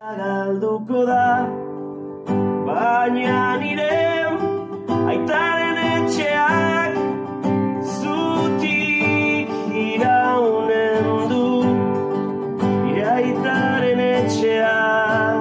Galduko da, baina nire aitaren etxeak zutik iraunen du, nire aitaren etxeak.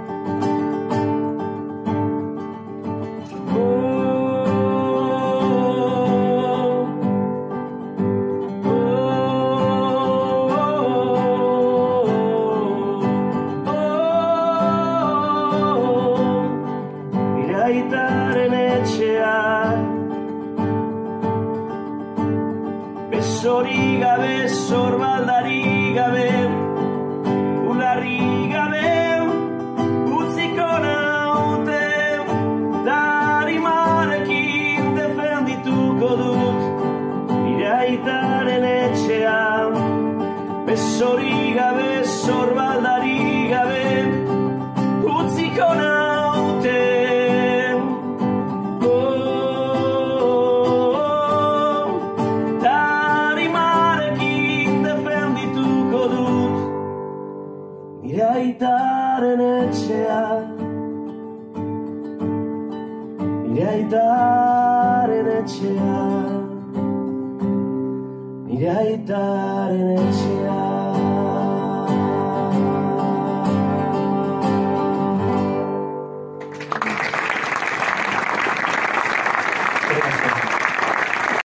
Aitaren etxean, besorik gabe, sorbaldarik gabe, ularrik gabe, utziko naute, darimarekin defendituko dut, nire aitaren etxean, besorik gabe, sorbaldarik gabe, utziko naute. Nire aitaren etxean, nire aitaren etxean, nire aitaren etxean.